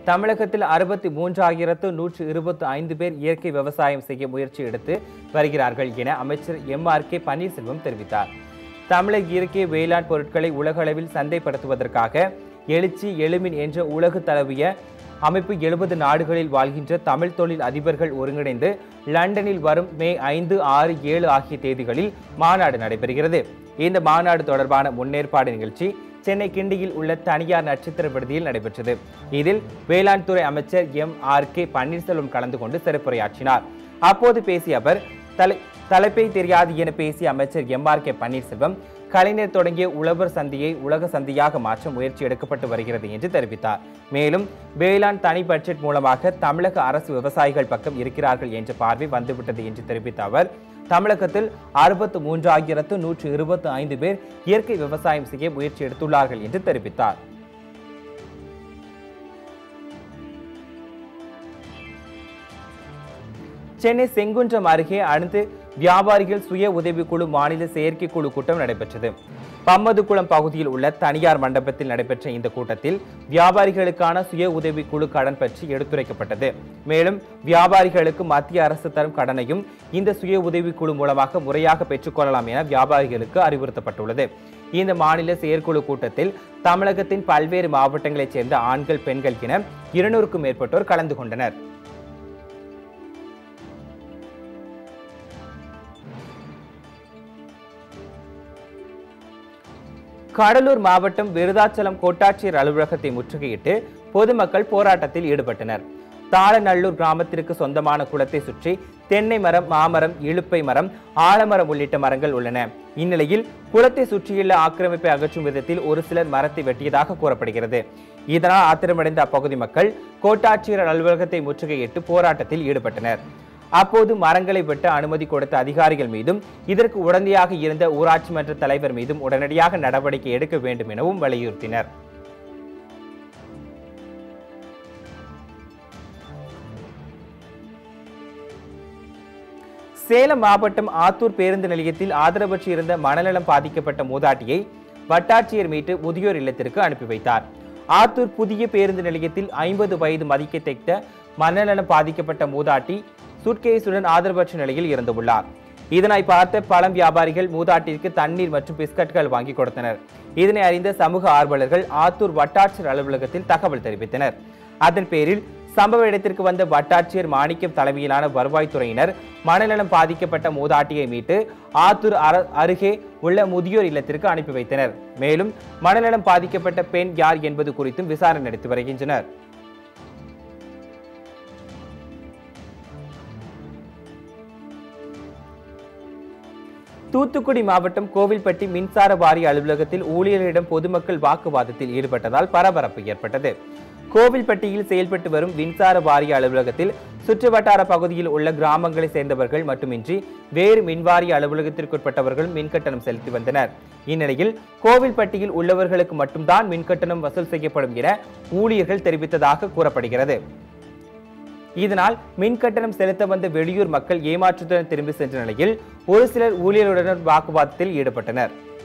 தமிழகத்தில் 63,125 பேர் இயற்கை விவசாயம் செய்ய முயற்சி எடுத்து வருகிறார்கள் என அமைச்சர் எம்.ஆர்.கே. பன்னீர்செல்வம் தெரிவித்தார். தமிழக இயற்கை வேளாண் பொருட்களை உலகளவில் சந்தைப்படுத்துவதற்காக எழுச்சி எழுமின் என்ற உலக தழுவிய அமைப்பு 70 நாடுகளில் வாழ்கின்ற தமிழ் தொழில் அதிபர்கள் ஒருங்கிணைந்து லண்டனில் வரும் மே 5, 6, 7 ஆகிய தேதிகளில் மாநாடு நடைபெறுகிறது. இந்த மாநாடு தொடர்பான முன்னேற்பாடு நிகழ்ச்சி சென்னை கிண்டியில் உள்ள தனியார் நட்சத்திர விடுதியில் நடைபெற்றது. இதில் வேளாண் துறை அமைச்சர் எம்.ஆர்.கே. பன்னீர்செல்வம் கலந்து கொண்டு சிறப்புரையாற்றினார். அப்போது பேசிய அவர், தலைப்பை தெரியாது என பேசிய அமைச்சர் எம்.ஆர்.கே. பன்னீர்செல்வம், கலைஞர் தொடங்கிய உழவர் சந்தையை உலக சந்தையாக மாற்ற முயற்சி எடுக்கப்பட்டு வருகிறது என்று தெரிவித்தார். மேலும் வேளாண் தனி பட்ஜெட் மூலமாக தமிழக அரசு விவசாயிகள் பக்கம் இருக்கிறார்கள் என்ற பார்வை வந்துவிட்டது என்று தெரிவித்த அவர், தமிழகத்தில் 63,125 பேர் இயற்கை விவசாயம் செய்ய முயற்சி எடுத்துள்ளார்கள் என்று தெரிவித்தார். சென்னை செங்குன்றம் அருகே அனைத்து வியாபாரிகள் சுய உதவிக்குழு மாநில செயற்கைக்குழு கூட்டம் நடைபெற்றது. பம்மதுகுளம் பகுதியில் உள்ள தனியார் மண்டபத்தில் நடைபெற்ற இந்த கூட்டத்தில் வியாபாரிகளுக்கான சுய உதவிக்குழு கடன் பற்றி எடுத்துரைக்கப்பட்டது. மேலும் வியாபாரிகளுக்கு மத்திய அரசு தரும் கடனையும் இந்த சுய உதவிக்குழு மூலமாக முறையாக பெற்றுக்கொள்ளலாம் என வியாபாரிகளுக்கு அறிவுறுத்தப்பட்டுள்ளது. இந்த மாநில செயற்குழு கூட்டத்தில் தமிழகத்தின் பல்வேறு மாவட்டங்களைச் சேர்ந்த ஆண்கள், பெண்கள் என 200க்கும் மேற்பட்டோர் கலந்து கொண்டனர். கடலூர் மாவட்டம் விருதாச்சலம் கோட்டாட்சியர் அலுவலகத்தை முற்றுகையிட்டு பொதுமக்கள் போராட்டத்தில் ஈடுபட்டனர். தாளநல்லூர் கிராமத்திற்கு சொந்தமான குளத்தை சுற்றி தென்னை மரம், மாமரம், இலுப்பை மரம், ஆலமரம் உள்ளிட்ட மரங்கள் உள்ளன. இந்நிலையில் குளத்தை சுற்றியுள்ள ஆக்கிரமிப்பை அகற்றும் விதத்தில் ஒரு சிலர் மரத்தை வெட்டியதாக கூறப்படுகிறது. இதனால் ஆத்திரமடைந்த அப்பகுதி மக்கள் கோட்டாட்சியர் அலுவலகத்தை முற்றுகையிட்டு போராட்டத்தில் ஈடுபட்டனர். அப்போது மரங்களை வெட்ட அனுமதி கொடுத்த அதிகாரிகள் மீதும் இதற்கு உடந்தையாக இருந்த ஊராட்சி மன்ற தலைவர் மீதும் உடனடியாக நடவடிக்கை எடுக்க வேண்டும் எனவும் வலியுறுத்தினர். சேலம் மாவட்டம் ஆத்தூர் பேருந்து நிலையத்தில் ஆதரவற்று இருந்த மனநலம் பாதிக்கப்பட்ட மூதாட்டியை வட்டாட்சியர் மீட்டு முதியோர் இல்லத்திற்கு அனுப்பி வைத்தார். ஆத்தூர் புதிய பேருந்து நிலையத்தில் 50 வயது மதிக்கத்தக்க மனநலம் பாதிக்கப்பட்ட மூதாட்டி சூட்கேஸுடன் ஆதரவற்ற நிலையில் இருந்துள்ளார். இதனை பார்த்த பழம் வியாபாரிகள் மூதாட்டிற்கு தண்ணீர் மற்றும் பிஸ்கட்கள் வாங்கி கொடுத்தனர். இதனை அறிந்த சமூக ஆர்வலர்கள் ஆத்தூர் வட்டாட்சியர் அலுவலகத்தில் தகவல் தெரிவித்தனர். அதன் பேரில் சம்பவ இடத்திற்கு வந்த வட்டாட்சியர் மாணிக்கம் தலைமையிலான வருவாய்த்துறையினர் மனநலம் பாதிக்கப்பட்ட மூதாட்டியை மீட்டு ஆத்தூர் அருகே உள்ள முதியோர் இல்லத்திற்கு அனுப்பி வைத்தனர். மேலும் மனநலம் பாதிக்கப்பட்ட பெண் யார் என்பது குறித்தும் விசாரணை நடத்தி வருகின்றனர். தூத்துக்குடி மாவட்டம் கோவில்பட்டி மின்சார வாரிய அலுவலகத்தில் ஊழியர்களிடம் பொதுமக்கள் வாக்குவாதத்தில் ஈடுபட்டதால் பரபரப்பு ஏற்பட்டது. கோவில்பட்டியில் செயல்பட்டு வரும் மின்சார வாரிய அலுவலகத்தில் சுற்றுவட்டார பகுதியில் உள்ள கிராமங்களை சேர்ந்தவர்கள் மட்டுமின்றி வேறு மின்வாரிய அலுவலகத்திற்குட்பட்டவர்களும் மின்கட்டணம் செலுத்தி வந்தனர். இந்நிலையில் கோவில்பட்டியில் உள்ளவர்களுக்கு மட்டும்தான் மின்கட்டணம் வசூல் செய்யப்படும் என ஊழியர்கள் தெரிவித்ததாக கூறப்படுகிறது. இதனால் மின்கட்டணம் செலுத்த வந்த வெளியூர் மக்கள் ஏமாற்றத்துடன் திரும்பி சென்ற நிலையில் ஒரு சிலர் ஊழியர்களுடன் வாக்குவாதத்தில் ஈடுபட்டனர்.